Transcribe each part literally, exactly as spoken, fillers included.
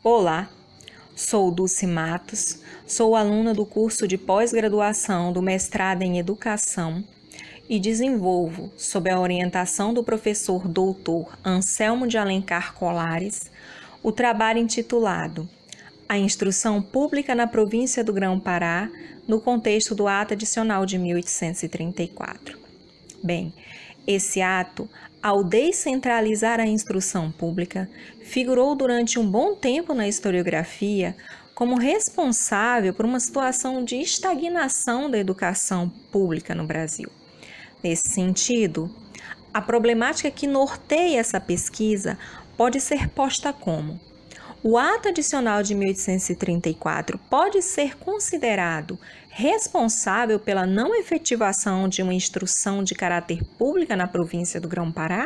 Olá, sou Dulce Matos, sou aluna do curso de pós-graduação do mestrado em Educação e desenvolvo, sob a orientação do professor doutor Anselmo de Alencar Colares, o trabalho intitulado A Instrução Pública na Província do Grão-Pará, no contexto do Ato Adicional de mil oitocentos e trinta e quatro. Bem, esse ato, ao descentralizar a instrução pública, figurou durante um bom tempo na historiografia como responsável por uma situação de estagnação da educação pública no Brasil. Nesse sentido, a problemática que norteia essa pesquisa pode ser posta como: o Ato Adicional de mil oitocentos e trinta e quatro pode ser considerado responsável pela não efetivação de uma instrução de caráter pública na província do Grão-Pará?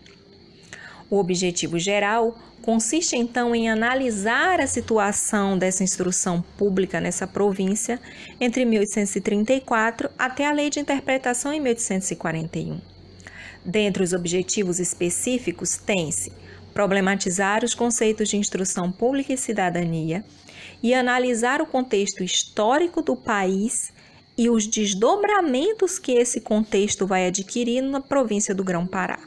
O objetivo geral consiste, então, em analisar a situação dessa instrução pública nessa província entre mil oitocentos e trinta e quatro até a Lei de Interpretação em mil oitocentos e quarenta e um. Dentre os objetivos específicos, tem-se problematizar os conceitos de instrução pública e cidadania e analisar o contexto histórico do país e os desdobramentos que esse contexto vai adquirir na província do Grão-Pará.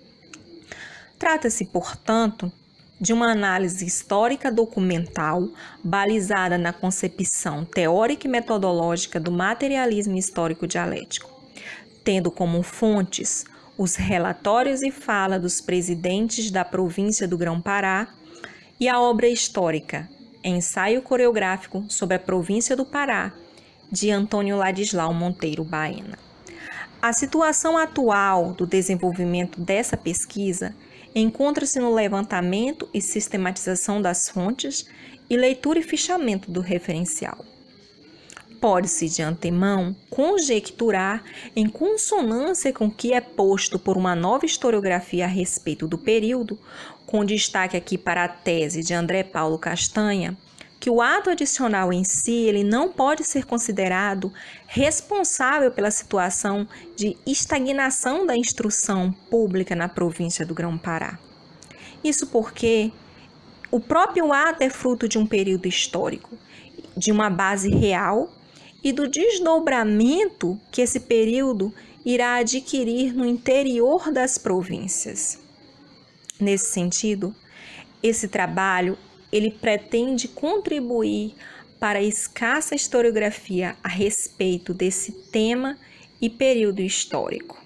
Trata-se, portanto, de uma análise histórica documental balizada na concepção teórica e metodológica do materialismo histórico dialético, tendo como fontes os relatórios e fala dos presidentes da província do Grão-Pará e a obra histórica Ensaio Coreográfico sobre a Província do Pará, de Antônio Ladislau Monteiro Baena. A situação atual do desenvolvimento dessa pesquisa encontra-se no levantamento e sistematização das fontes e leitura e fichamento do referencial. Pode-se, de antemão, conjecturar, em consonância com o que é posto por uma nova historiografia a respeito do período, com destaque aqui para a tese de André Paulo Castanha, que o ato adicional em si ele não pode ser considerado responsável pela situação de estagnação da instrução pública na província do Grão-Pará. Isso porque o próprio ato é fruto de um período histórico, de uma base real e do desdobramento que esse período irá adquirir no interior das províncias. Nesse sentido, esse trabalho ele pretende contribuir para a escassa historiografia a respeito desse tema e período histórico.